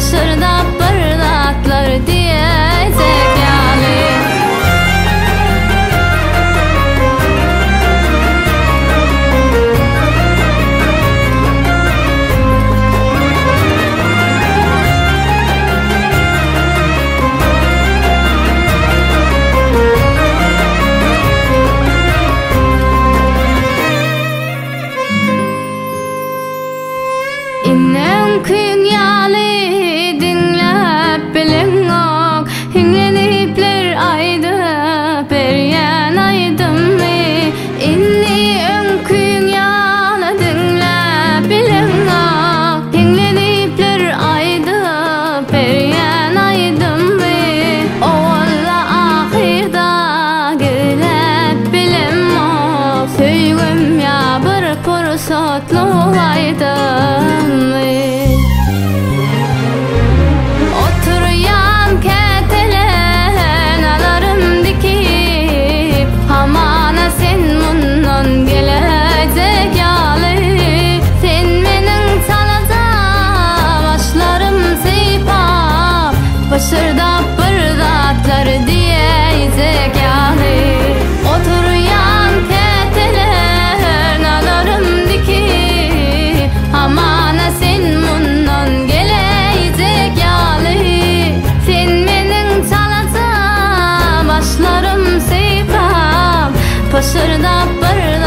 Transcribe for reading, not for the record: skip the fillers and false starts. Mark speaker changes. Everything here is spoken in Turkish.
Speaker 1: Başırda pırlatlar diyecek yani. İnnem kıyın yali dinlep bilin ok. Hinglenipler aydı beryen aydım mi. İnni ön kıyın yali dinlep bilin ok. Hinglenipler aydı beryen aydım mi. Oğalla ahirda gülep bilim ok. Söygüm ya bir pursatlu aydım. Oturuyan ketelen alarım dikip hamana sen mundan gelecek yali. Sen menin salaca başlarım seypap başırda pırdatlar diyecek yali. Oturuyan ketelen alarım dikip hamana sen mundan gelecek yali. Sen menin salaca başlarım seypap başırda pırdatlar